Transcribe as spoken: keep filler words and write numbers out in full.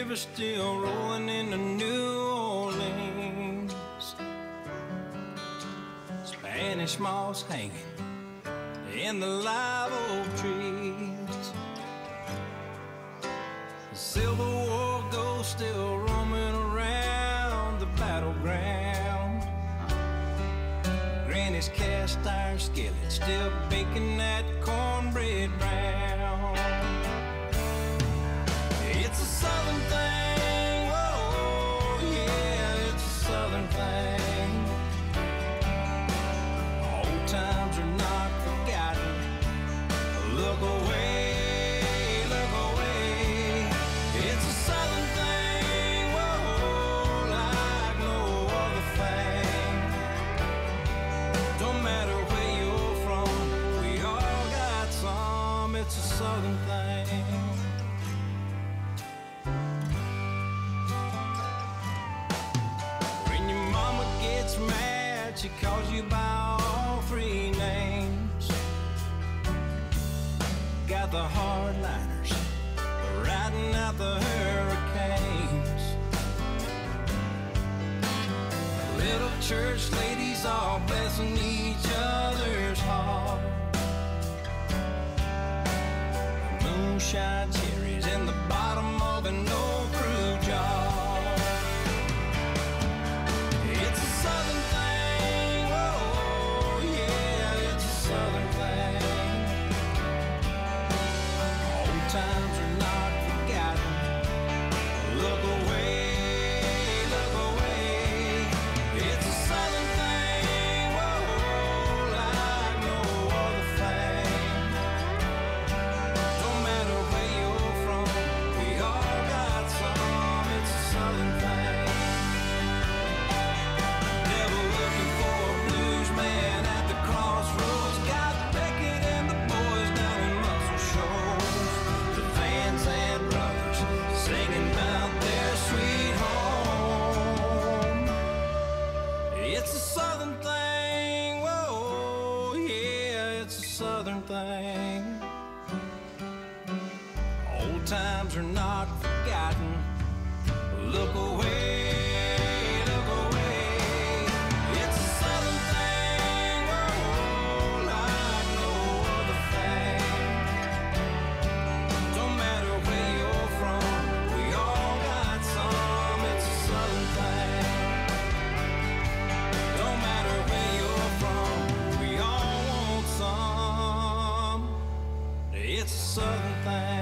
river still rolling into New Orleans. Spanish moss hanging in the live oak trees. The Civil War ghost still roaming around the battleground. Granny's cast iron skillet still baking that cornbread brown. It's a southern thing, whoa, yeah, it's a southern thing. Old times are not forgotten. Look away, look away. It's a southern thing, whoa, like no other thing. Don't matter where you're from, we all got some. It's a southern thing. Gets mad, she calls you by all three names. Got the hardliners riding out the hurricanes. Little church ladies all blessing each other's heart. Moonshine cherries in the bottom of an old crew jar. It's a southern thing, whoa, yeah, it's a southern thing. Old times are not forgotten. Look away, look away. It's a southern thing, whoa, like no other thing. Don't matter where you're from, we all got some. It's a southern thing. Man at the crossroads, got Beckett and the boys down in Muscle Shoals. The Van Sant brothers singing about their sweet home. It's a southern thing, whoa, yeah, it's a southern thing. Old times are not forgotten. Look away. It's a southern thing.